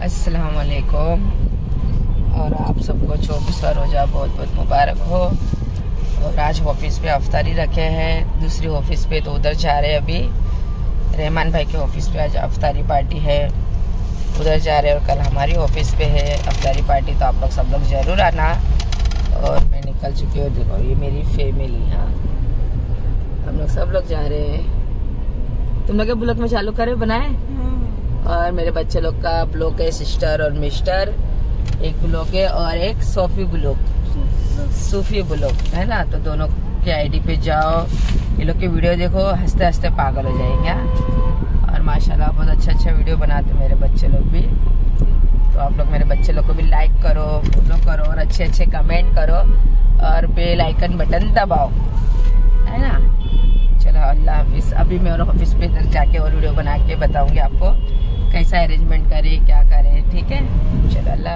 अस्सलाम वालेकुम और आप सबको 24वां रोज़ा बहुत बहुत मुबारक हो। और आज ऑफिस पे अफ्तारी रखे हैं, दूसरी ऑफिस पे तो उधर जा रहे हैं। अभी रहमान भाई के ऑफिस पे आज अफ्तारी पार्टी है, उधर जा रहे हैं। और कल हमारी ऑफिस पे है अफ्तारी पार्टी, तो आप लोग सब लोग ज़रूर आना। और मैं निकल चुकी हूँ, देखो ये मेरी फैमिली। हाँ, हम लोग सब लोग जा रहे हैं। तुम लोग के ब्लॉग में चालू करे बनाए। और मेरे बच्चे लोग का ब्लॉग है, सिस्टर और मिस्टर एक ब्लॉग है, और एक सोफी ब्लॉग, सूफी ब्लॉग है ना। तो दोनों के आईडी पे जाओ, ये लोग की वीडियो देखो, हंसते हंसते पागल हो जाएंगे। और माशाल्लाह बहुत अच्छा वीडियो बनाते मेरे बच्चे लोग भी। तो आप लोग मेरे बच्चे लोग को भी लाइक करो, फॉलो करो और अच्छे कैमेंट करो और बेल आइकन बटन दबाओ, है ना। चलो अल्लाह हाफिज़। अभी मैं और ऑफिस पे इधर जाके और वीडियो बना के बताऊंगी आपको कैसा अरेंजमेंट करे, क्या करे, ठीक है। चलो अल्लाह।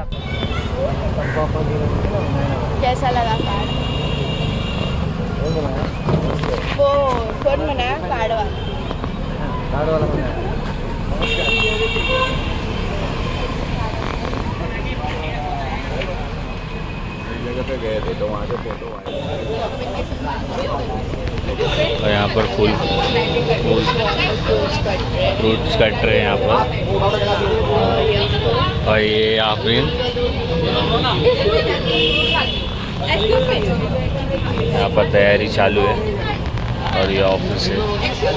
कैसा लगा कार्ड? वो कौन बनाया? कार्ड वाला बनाया। जगह पे गए थे तो वहाँ से फोटो आए। और यहाँ पर फ्रूट्स कट रहे हैं यहाँ पर। और ये आफरीन यहाँ पर तैयारी चालू है। और ये ऑफिस है।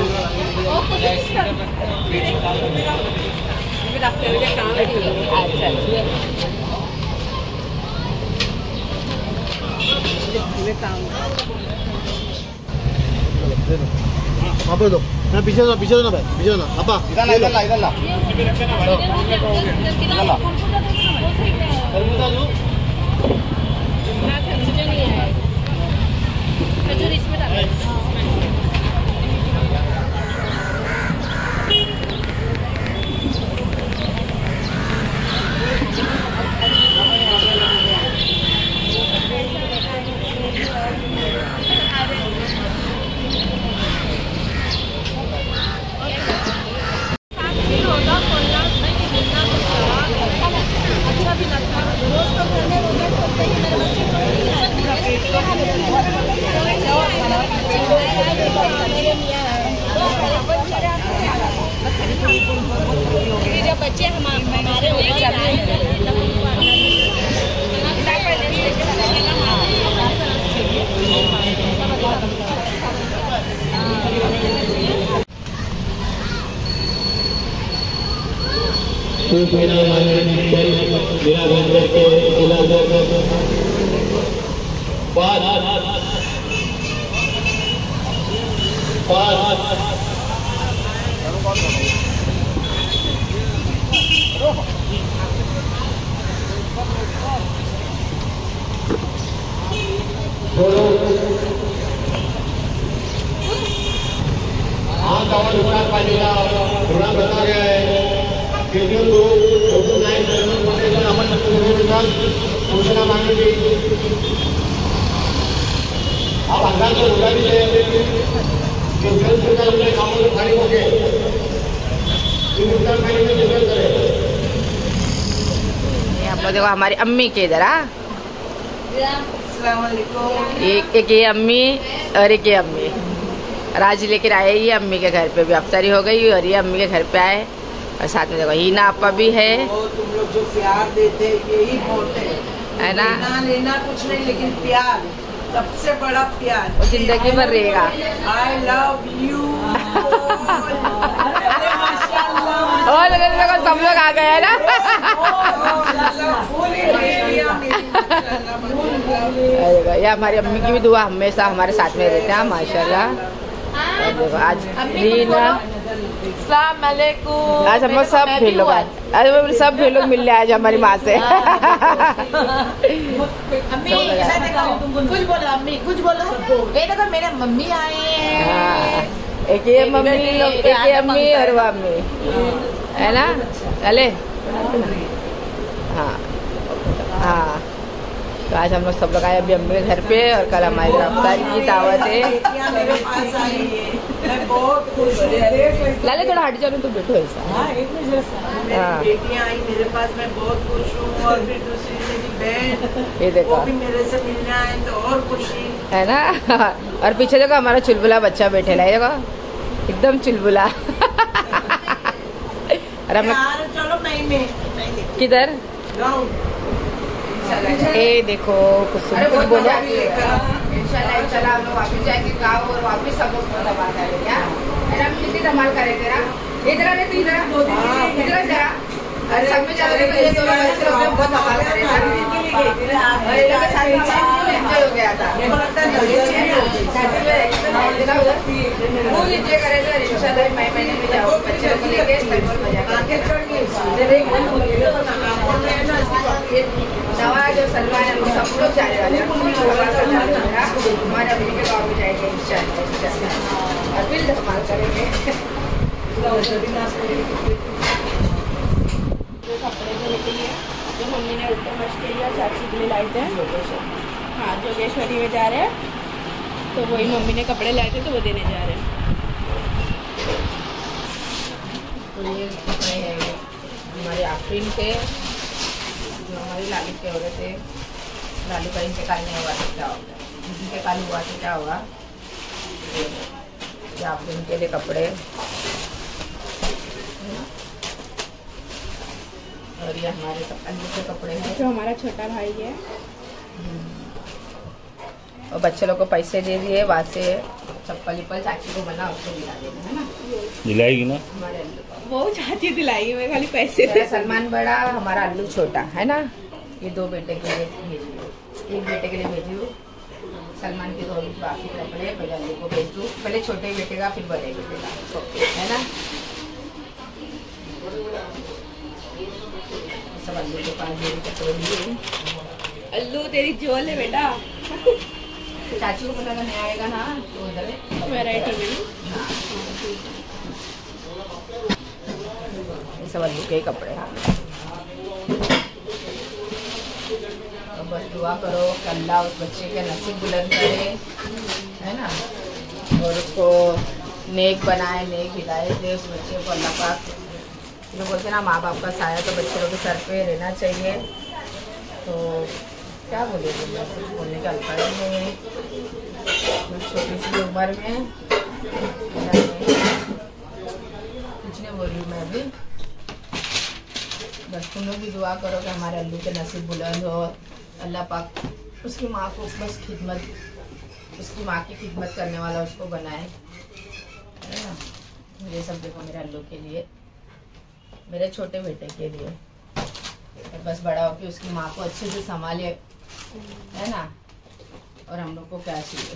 वहाँ पे दो ना, पीछे दो ना भाई, पीछे दो ना। अपा इधर ला बच्चे हमारे बता गया है कि जो लोग सूचना मांगेंगे आप अंदाज से होगा भी कि जल्द से जल्द अपने कामों से फारिग होके आप लोग देखो हमारी अम्मी के इधर। एक ये अम्मी और एक ये अम्मी राज लेकर आए। ये अम्मी के घर पे भी अफ्तारी हो गई और ये अम्मी के घर पे आए। और साथ में देखो हीना आपा भी है। तुम लोग जो प्यार देते यही बहुत है ना। लेना कुछ नहीं, लेकिन प्यार सबसे बड़ा प्यार वो जिंदगी भर रहेगा। I love you. और सब लोग आ गए है ना। ये हमारी अम्मी की भी दुआ हमेशा हमारे साथ में रहते हैं माशाल्लाह। देखो आज रीना, आज हम सब भी लोग आज सब भी लोग मिल रहे आज हमारी माँ से। कुछ बोलो अम्मी, कुछ बोलो। ये देखो मेरे मम्मी आए हैं। एक ये मम्मी, एक ये अम्मी और वो अम्मी, है ना। चले हाँ हाँ। तो आज हम लोग सब लोग आए अभी अम्मी के घर पे। और कल हमारे अफ्तारी की दावत है। मैं बहुत खुश हूँ। लाले थोड़ा हट जाओ तो बैठो ऐसा। मेरी बेटियाँ आई मेरे पास, मैं बहुत खुश हूँ। और फिर दूसरी मेरी बहन, ये देखो, वो भी मेरे से मिलने आए तो और खुशी है ना। और पीछे देखो हमारा चुलबुला बच्चा बैठे ला, देखो एकदम चुलबुला। और हम यार चलो नहीं किधर गाँव ए देखो कुछ बोला। इंशाल्लाह हम लोग वापस जाएंगे गाँव और वापस सब लोग धमाल करेंगे। कितनी धमाल करे तेरा इधर आने तो इधर जरा सब में जाओगे तो ये दोनों बच्चे लोग बहुत धमाल करेगा। और ये लोग के साथ एंजॉय हो गया था, फुल एंजॉय करेगा। इंशाल्लाह मई महीने में जाओ बच्चे लोग को लेके नवा जो सलमान है सब लोग जाने वाले हैं। हमारे अभी के गाँव में जाएंगे इंशाल्लाह और फिर धमाल करेंगे। जो कपड़े जो लेके लिए जो मम्मी ने उल्टे मच के लिया चाची के लिए लाए थे। हाँ जोगेश्वरी में जा रहे हैं तो वही मम्मी ने कपड़े लाए थे तो वो देने जा रहे हैं। तो ये कपड़े हैं हमारे आफरीन के, जो हमारी लाली के हो रहे थे। लाली का इंतकाल नहीं हुआ तो क्या होगा, इंतकाल हुआ तो क्या होगा। ये आफरीन के लिए कपड़े और ये हमारे सब अन्य के कपड़े हैं। जो हमारा छोटा भाई है और बच्चे लोग को पैसे दे दिए, वहाँ से चप्पल विप्पल चाची को बना उसको दिला देना है ना, दिलाएगी ना। हमारे अल्लू को वो चाची दिलाई, मैं खाली पैसे मेरा सलमान बड़ा, हमारा अल्लू छोटा है ना। ये दो बेटे के लिए भेजी हूँ, एक बेटे के लिए भेजी हूँ, सलमान के दो बाकी कपड़े पहले अल्लू को भेज दूँ। पहले छोटे बेटे का फिर बड़े बेटे का, है ना। सब अल्लू के पास मेरे कपड़े लिए। अल्लू तेरी जोल है बेटा। चाची को पता नहीं आएगा ना तो उधर वैरायटी में ये सब अल्लू के कपड़े हैं। तो बस दुआ करो कि अल्लाह उस बच्चे के नसीब बुलंद करे, है ना, और उसको नेक बनाए, नेक हिदायत दे उस बच्चे को अल्लाह पाक। जो बोलते हैं ना माँ बाप का साया तो बच्चे लोग के सर पे रहना चाहिए। तो क्या बोले कुछ बोलने का अल्फाज नहीं है। छोटी सी उम्र में कुछ नहीं बोल रही मैं भी। बस तुम लोग भी दुआ करो कि हमारे अल्लू के नसीब बुलंद हो, अल्लाह पाक उसकी माँ को बस खिदमत, उसकी माँ की खिदमत करने वाला उसको बनाए, है ना। मुझे सब देखो मेरे अल्लू के लिए, मेरे छोटे बेटे के लिए, और बस बड़ा होकर उसकी माँ को अच्छे से संभाले, है ना। और हम लोग को क्या चाहिए,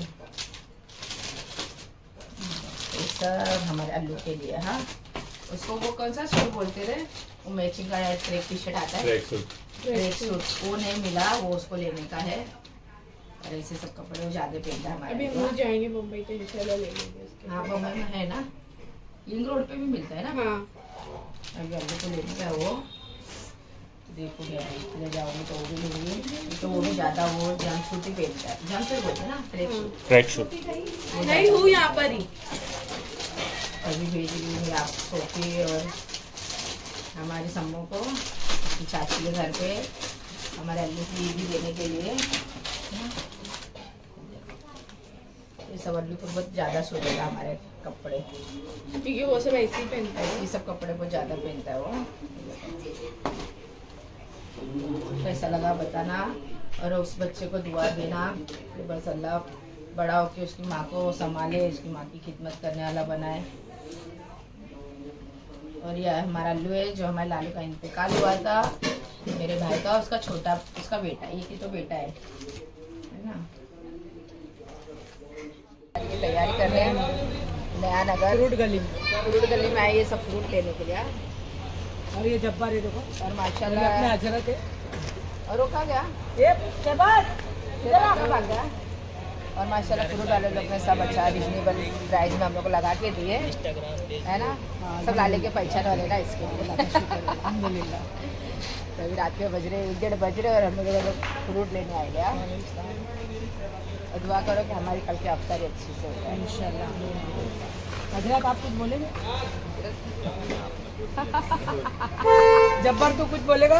ये सब हमारे अल्लू के लिए। हाँ, उसको वो कौन सा सूट बोलते रहे, वो मैचिंग का ट्रैक टी शर्ट आता है, ट्रैक सूट, वो नहीं मिला, वो उसको लेने का है। और ऐसे सब कपड़े वो ज्यादा पहनता है हमारे। अभी हम लोग जाएंगे मुंबई तो इंशाल्लाह ले लेंगे उसके। हाँ बम्बई में है ना, लिंक रोड पे भी मिलता है ना। हाँ अभी अल्लू को लेने का है वो, देखो ले जाओगे तो वो भी लेंगे। तो वो भी ज़्यादा वो जंप सूट ही पहनता है, जंप सूट बोलते हैं ना, ट्रैक सूट। नहीं हूँ यहाँ पर ही। अभी भेज रही हूँ आप सोफी और हमारी सम्मो को चाची के घर पे, हमारे अल्लू की भी देने के लिए। ये सब अल्लू को बहुत ज़्यादा सूटेगा हमारे कपड़े, क्योंकि वो सब ऐसे ही पहनता है। ये सब कपड़े बहुत ज़्यादा पहनता है वो। कैसा लगा बताना, और उस बच्चे को दुआ देना कि बस अल्लाह बड़ा होकर उसकी माँ को संभाले, उसकी माँ की खिदमत करने वाला बनाए। और यह हमारा अल्लू है जो हमारे लालू का इंतकाल हुआ था, मेरे भाई का, उसका छोटा, उसका बेटा, एक ही तो बेटा है ना। ये तैयारी कर रहे हैं नया नगर फ्रूट गली में आए ये सब फ्रूट लेने के लिए। और ये जब्बार है देखो, और माशाल्लाह अपने हजरत है। और वो कहाँ गया, ये शहबाज कहाँ भाग गया। और माशाल्लाह फ्रूट वाले लोग ने सब अच्छा रिजनेबल प्राइस में हम लोग को लगा के दिए, है ना। सब लाले के पहचान वाले ना, इसके लिए अल्हम्दुलिल्लाह। तो अभी रात के बज रहे 1-1:30 बज रहे और हम लोग फ्रूट लेने आए गया। और दुआ करो कि हमारी कल की अफ्तारी अच्छी से हो जाए इंशाल्लाह। हजरत आप कुछ बोलेंगे? जब्बार तू कुछ बोलेगा?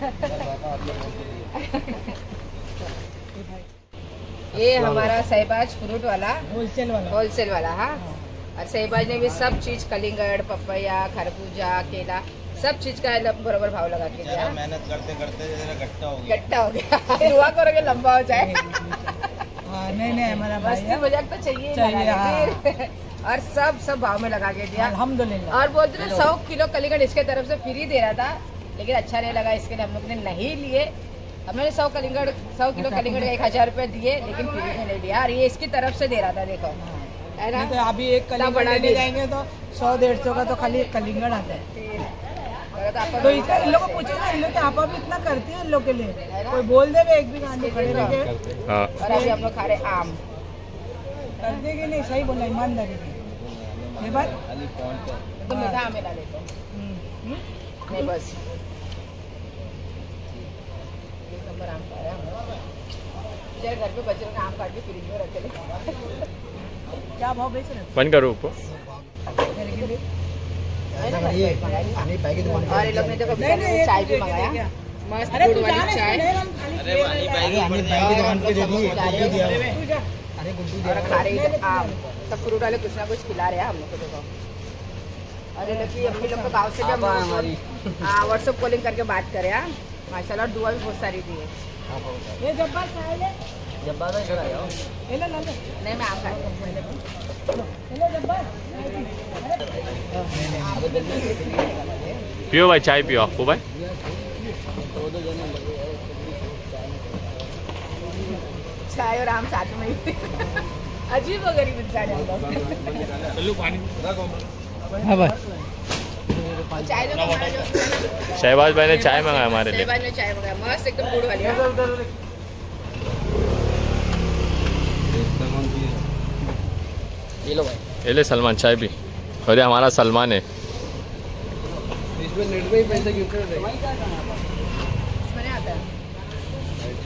ये हमारा सहबाज फ्रूट वाला होलसेल वाला हाँ। और सहबाज ने भी सब चीज कलिंगड़, पपैया, खरबूजा, केला सब चीज का बराबर भाव लगा के दिया। मेहनत करते करते गट्टा हो गया। दुआ करोगे लंबा हो जाए। हाँ, नहीं हमारा मस्ती मजाक तो चाहिए हाँ। और सब भाव में लगा के दिया अल्हम्दुलिल्लाह। और बोलते थे 100 किलो कलिंगड़ इसके तरफ से फ्री दे रहा था, लेकिन अच्छा नहीं लगा, इसके लिए हम लोग ने नहीं लिए। हमने 100 किलो कलिंगड़ 1000 रुपए दिए, लेकिन फ्री में नहीं दिया। और ये इसकी तरफ से दे रहा था, देखो है ना। तो अभी एक कलिंगड़ लेने जाएंगे तो 100-150 का तो खाली कलिंगड़ आता है। तो इन लोग को पूछो ना, इन लोग आपा भी इतना करती है इन लोग के लिए, कोई बोल दे एक भी गांधी खड़े रहे। और अभी हम लोग खा रहे आम। कर देगी नहीं, सही बोला, ईमानदारी से। ये बात तो मीठा आम मिला लेते नहीं, बस एक नंबर आम खा रहे हैं हम लोग। जरा घर पे बच्चों ने आम काट के फ्रिज में रखे थे। क्या भाव बेच रहे बंद करो ऊपर। और ये लोग ने देखो चाय भी मंगाया, मस्त दूध वाली चाय। और खा रहे हैं आम। सब फ्रूट वाले कुछ ना कुछ खिला रहे हैं हम लोग को, देखो। और ये लोग अम्मी लोग को गाँव से भी हम व्हाट्सएप कॉलिंग करके बात करें। माशाल्लाह, दुआ भी बहुत सारी दी है। ये जब्बार खाए ले, जब्बार इधर आ जाओ। नहीं, मैं आम खा रही हूँ। पियो भाई, चाय पियो आपको भाई। चाय और आम साथ में ही। अजीब व गरीब इंसान है हम लोग। हाँ भाई, चाय जो मंगाया जो शहबाज भाई ने चाय मंगाया हमारे लिए। शहबाज ने चाय मंगाया, मस्त एकदम गुड़ वाली। ये लो भाई। ये ले सलमान चाय भी। अरे हमारा सलमान है। इसमें नेट पे ही पैसे क्यों कर रहे हैं? इसमें नहीं आता है।